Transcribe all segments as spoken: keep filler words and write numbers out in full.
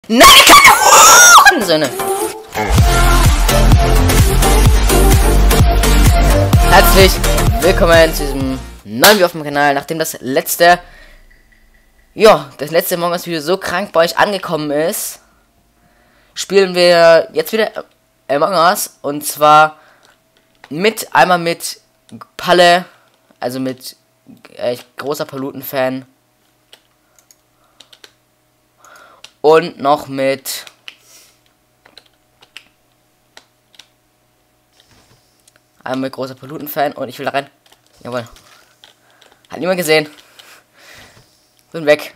Nein, keine Söhne. Herzlich willkommen zu diesem neuen Video auf dem Kanal. Nachdem das letzte, ja, das letzte Among Us Video so krank bei euch angekommen ist, spielen wir jetzt wieder Among Us. Und zwar mit, einmal mit Palle, also mit äh, großer Paluten-Fan. Und noch mit einmal mit großer Paluten-Fan. Und ich will da rein. Jawohl. Hat niemand gesehen. Bin weg.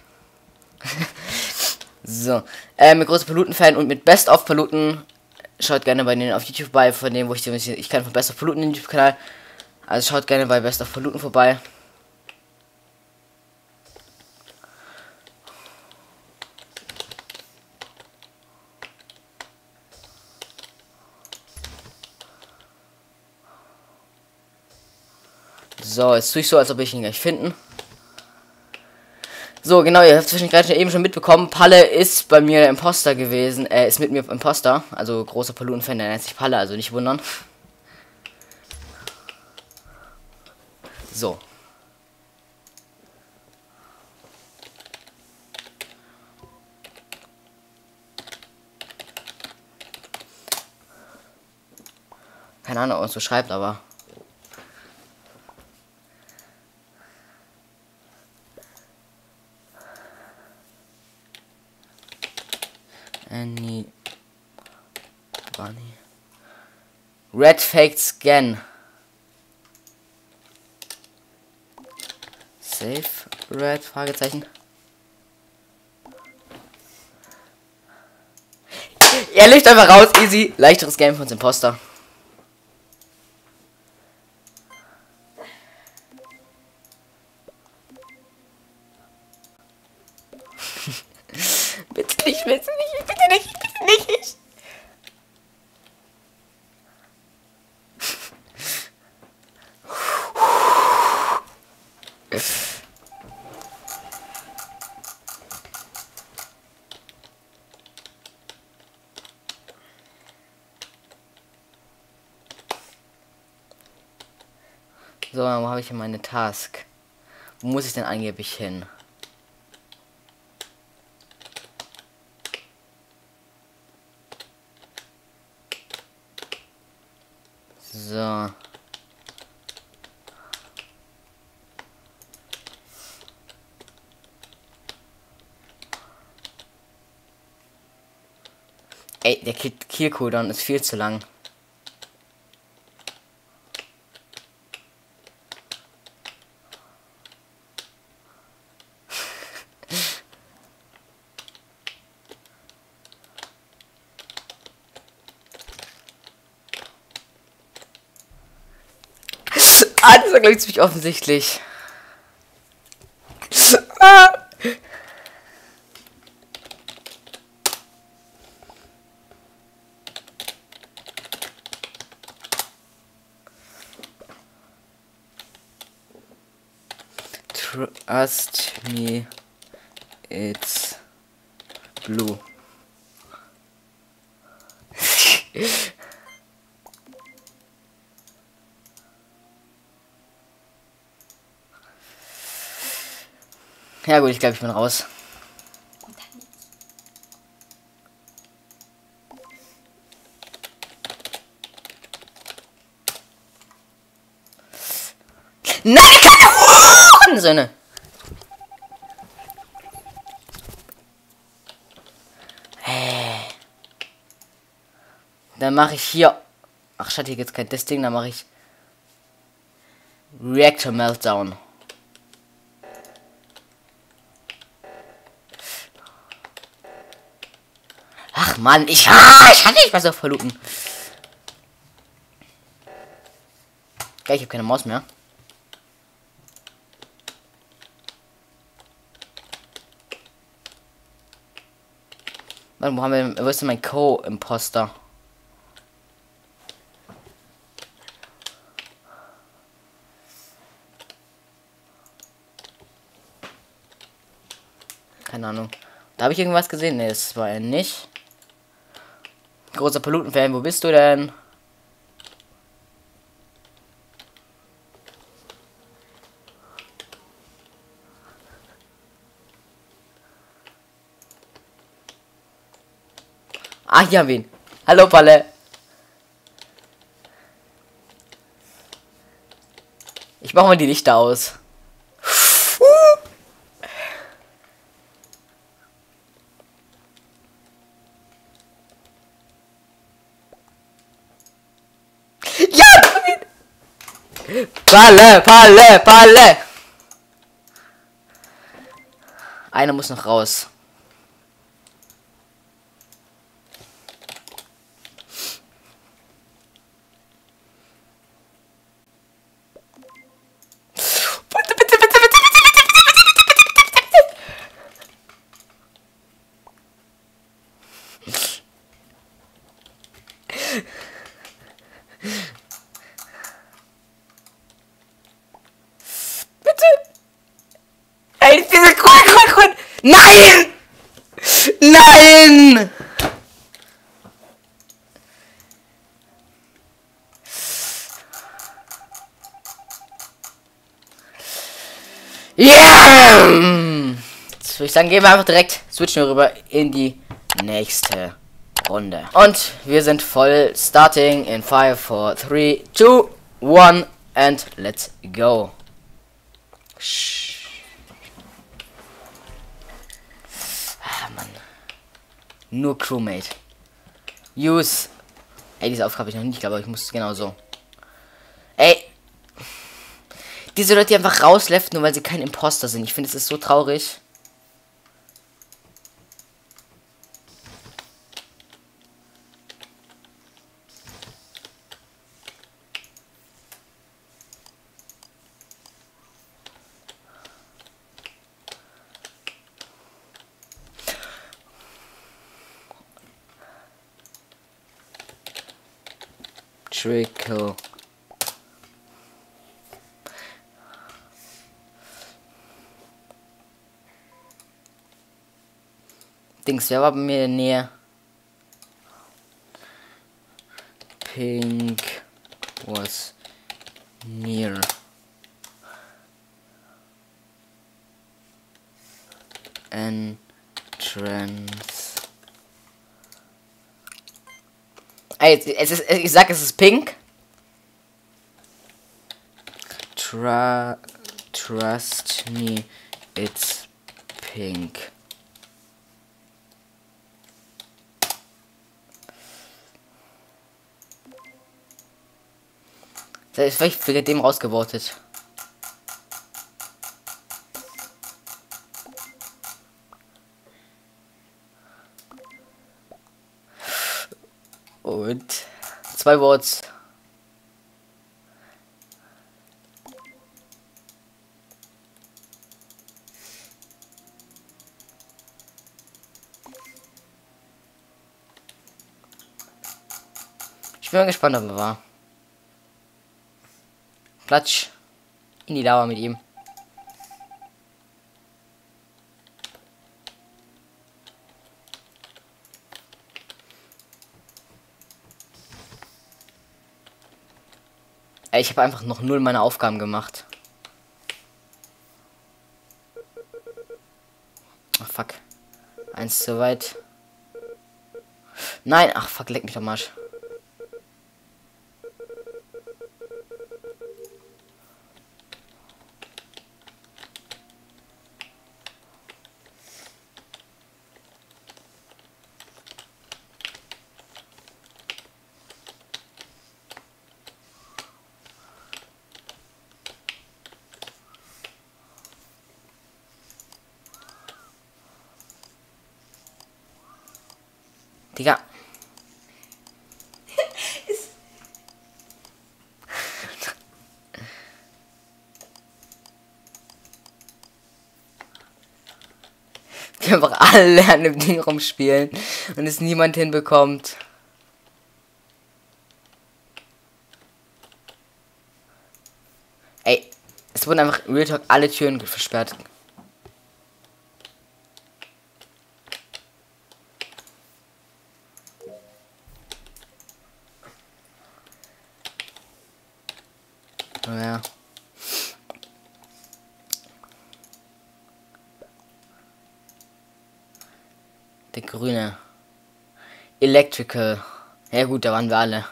So. Äh, mit großer Paluten-Fan und mit Best of Paluten. Schaut gerne bei denen auf YouTube bei, von dem, wo ich ich kann von Best of Paluten den YouTube-Kanal. Also schaut gerne bei Best of Paluten vorbei. So, jetzt tue ich so, als ob ich ihn gleich finden. So, genau, ihr habt zwischen gerade eben schon mitbekommen, Palle ist bei mir Imposter gewesen. Er ist mit mir Imposter. Also großer Paluten-Fan, der nennt sich Palle, also nicht wundern. So. Keine Ahnung, ob es so schreibt, aber... Any Bunny. Red Faked Scan. Safe Red? Fragezeichen. Er legt einfach raus, easy. Leichteres Game von uns Imposter. Bitte nicht, bitte nicht, bitte nicht, bitte nicht. So, wo habe ich hier meine Task? Wo muss ich denn angeblich hin? So. Ey, der Kill-Cooldown ist viel zu lang. Ah, das war, glaube ich, ziemlich offensichtlich. Ah. Trust me, it's blue. Ja gut, ich glaube, ich bin raus. Nein, keine Söhne. Hey. Dann mache ich hier. Ach, schade, hier gibt's kein das Ding. Dann mache ich Reactor Meltdown. Ach Mann, ich, ah, ich hatte nicht was auf Paluten. Ja, ich habe keine Maus mehr. Mann, wo haben wir, wo ist denn mein Co-Imposter? Keine Ahnung. Da habe ich irgendwas gesehen. Ne, das war er nicht. Großer Paluten-Fan, wo bist du denn? Ah, hier haben wir ihn. Hallo, Palle. Ich mache mal die Lichter aus. Ja! Palle, Palle, Palle! Einer muss noch raus. Bitte, bitte, bitte, bitte, bitte, bitte, bitte. Ey, diese Grün, Grün, Grün. Nein! Nein! Ja! Yeah! Jetzt würde ich sagen, gehen wir einfach direkt, switchen wir rüber in die nächste Runde. Und wir sind voll starting in five, four, three, two, one and let's go. Ah, Mann. Nur Crewmate. Use. Ey, diese Aufgabe habe ich noch nicht, aber ich muss genau so. Ey. Diese Leute, die einfach rausleft, nur weil sie kein Imposter sind. Ich finde, es ist so traurig. Trickle. Dings, wer war bei mir in der Nähe? Pink was near. Entrance. Ey, es ist, ich sag, es ist pink. Tra trust me, it's pink. Das ist vielleicht für dem rausgewortet. Und zwei Worts. Ich bin mal gespannt, ob er war. Platsch. In die Lava mit ihm. Ey, ich habe einfach noch null meine Aufgaben gemacht. Ach, fuck. Eins zu weit. Nein, ach, fuck, leck mich am Arsch. Digga. Die einfach alle an dem Ding rumspielen und es niemand hinbekommt. Ey, es wurden einfach Real Talk alle Türen versperrt. Ja. Der grüne. Electrical. Ja gut, da waren wir alle.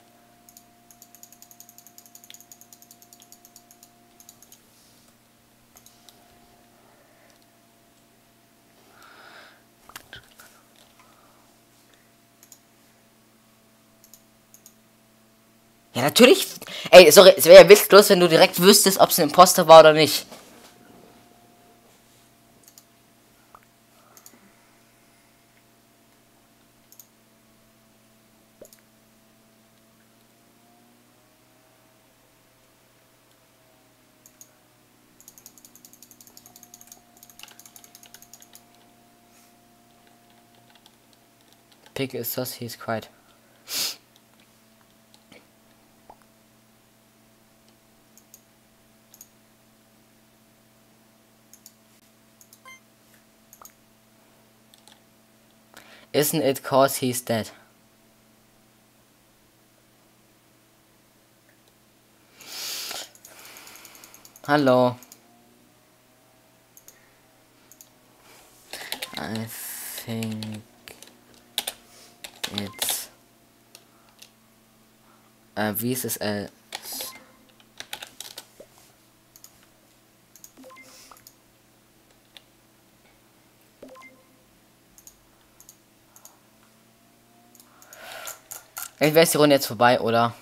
Ja, natürlich. Ey, sorry, es wäre ja witzlos, wenn du direkt wüsstest, ob es ein Imposter war oder nicht. Pig is sus, he's quiet. Isn't it cause he's dead? Hallo. I think it's äh, wie ist es äh, entweder ist die Runde jetzt vorbei oder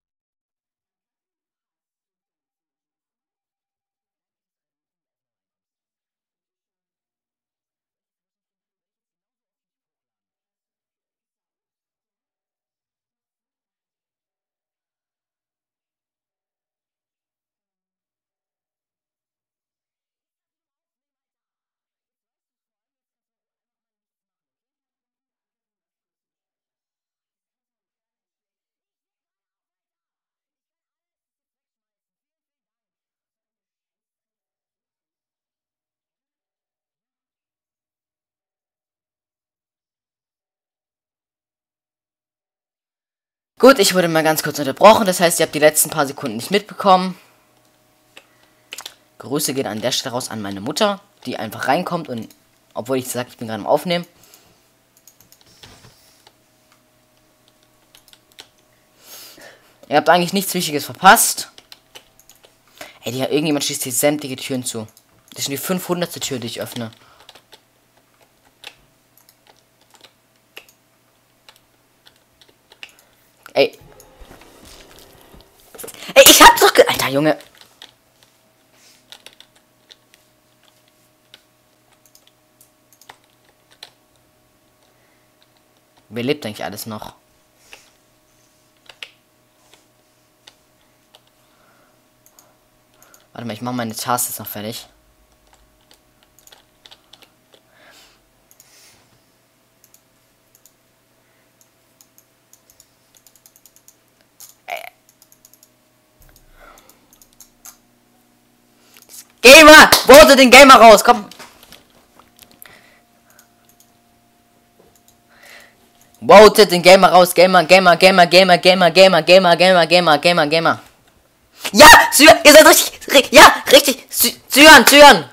gut, ich wurde mal ganz kurz unterbrochen, das heißt, ihr habt die letzten paar Sekunden nicht mitbekommen. Grüße gehen an der Stelle raus an meine Mutter, die einfach reinkommt und, obwohl ich sage, ich bin gerade am Aufnehmen. Ihr habt eigentlich nichts Wichtiges verpasst. Ey, die, irgendjemand schließt hier sämtliche Türen zu. Das ist die fünfhundertste Tür, die ich öffne. Ey. Ey, ich hab doch ge... Alter, Junge. Wer lebt eigentlich alles noch? Warte mal, ich mache meine Taste jetzt noch fertig. Gamer! Vote den Gamer raus, komm! Vote den Gamer raus, Gamer, Gamer, Gamer, Gamer, Gamer, Gamer, Gamer, Gamer, Gamer, Gamer, Gamer. Ja! Syan, ihr seid richtig! Ja, richtig! Syan, Syan!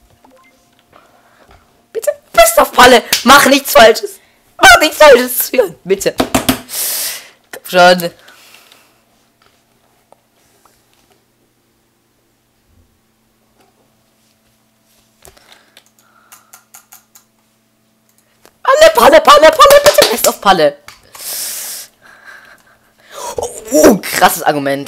Bitte, bist auf Palle! Mach nichts Falsches! Mach nichts Falsches, Syan! Bitte! Komm schon! Palle, Palle, Palle, bitte best auf Palle. Oh, oh, krasses Argument.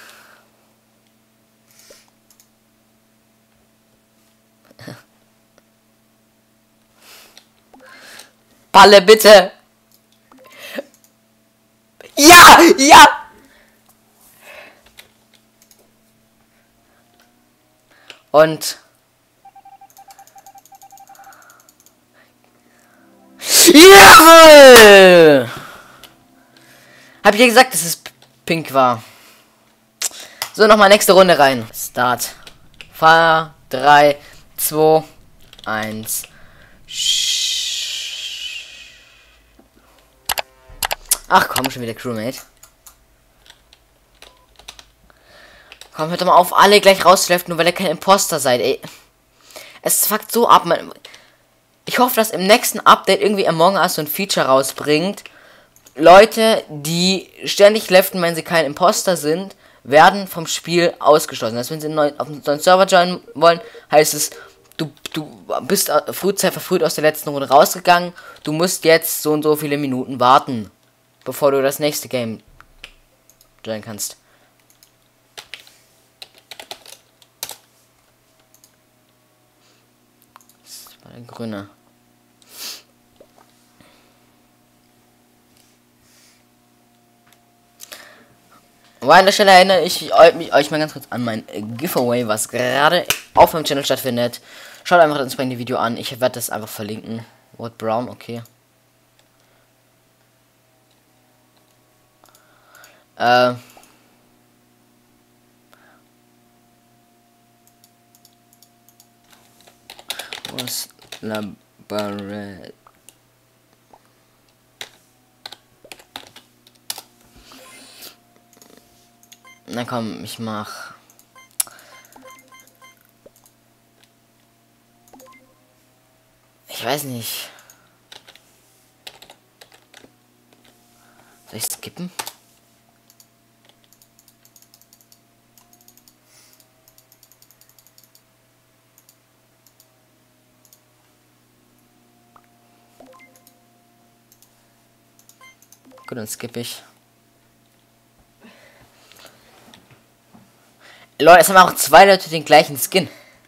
Palle, bitte. Ja, ja. Und jawohl! Hab ich dir gesagt, dass es pink war. So, nochmal nächste Runde rein. Start. Fahr. drei, zwei, eins. Ach komm, schon wieder Crewmate. Komm, hört doch mal auf, alle gleich rauszuhelfen, nur weil ihr kein Imposter seid, ey. Es fuckt so ab, man. Ich hoffe, dass im nächsten Update irgendwie Among Us so ein Feature rausbringt. Leute, die ständig leften, wenn sie kein Imposter sind, werden vom Spiel ausgeschlossen. Das heißt, wenn sie neu, auf einen neuen Server joinen wollen, heißt es, du, du bist frühzeitig verfrüht aus der letzten Runde rausgegangen. Du musst jetzt so und so viele Minuten warten, bevor du das nächste Game joinen kannst. Das war der Grüne. Aber an der Stelle erinnere ich euch, euch mal ganz kurz an mein Giveaway, was gerade auf meinem Channel stattfindet. Schaut einfach das entsprechende Video an. Ich werde das einfach verlinken. What Brown, okay. Äh. Was Labyrinth. Na komm, ich mach. Ich weiß nicht. Soll ich skippen? Gut, dann skippe ich. Leute, es haben auch zwei Leute den gleichen Skin.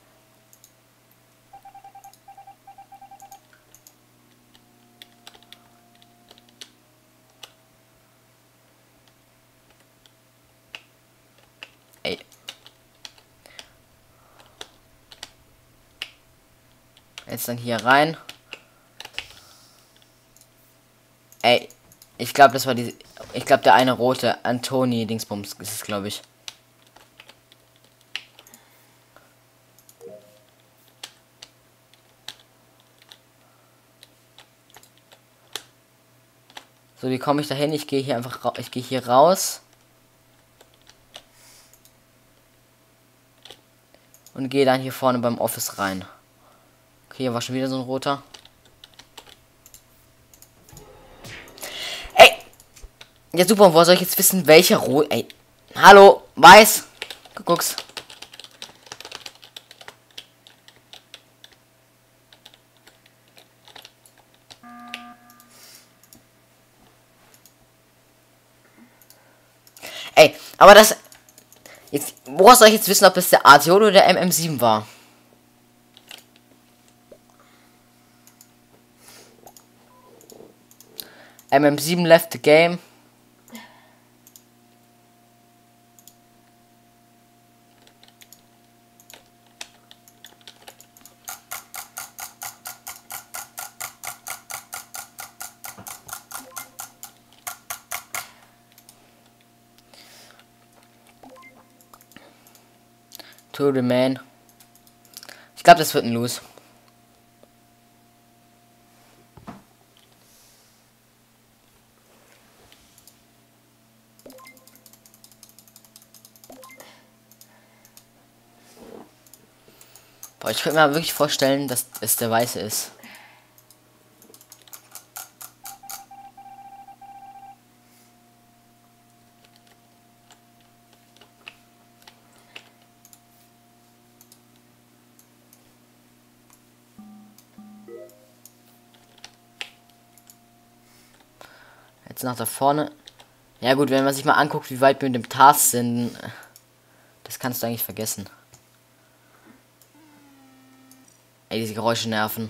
Ey. Jetzt dann hier rein. Ey, ich glaube, das war die. Ich glaube, der eine rote Antoni Dingsbums ist es, glaube ich. So, wie komme ich da hin? Ich gehe hier einfach raus. Ich gehe hier raus. Und gehe dann hier vorne beim Office rein. Okay, hier war schon wieder so ein roter. Ey! Ja, super. Und wo soll ich jetzt wissen, welcher rot... Ey. Hallo, weiß. Guck's. Ey, aber das... Jetzt, woher soll ich jetzt wissen, ob das der A T O oder der M M sieben war? M M sieben left the game. To the man. Ich glaube, das wird ein Lose. Boah, ich könnte mir wirklich vorstellen, dass es der Weiße ist. Jetzt nach da vorne. Ja gut, wenn man sich mal anguckt, wie weit wir mit dem Task sind, das kannst du eigentlich vergessen. Ey, diese Geräusche nerven.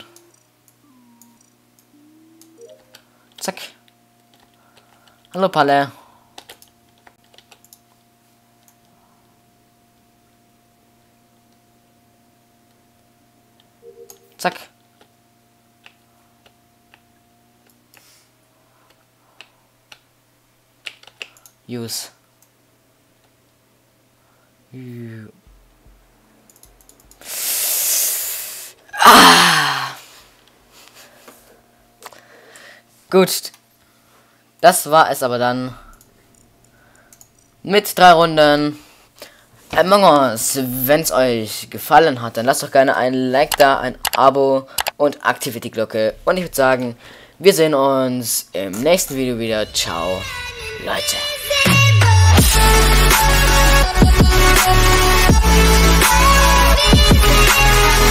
Zack. Hallo Palle. Zack. Use. Ah. Gut. Das war es aber dann. Mit drei Runden. Among Us. Wenn es euch gefallen hat, dann lasst doch gerne ein Like da, ein Abo und aktiviert die Glocke. Und ich würde sagen, wir sehen uns im nächsten Video wieder. Ciao, Leute. We'll be right back.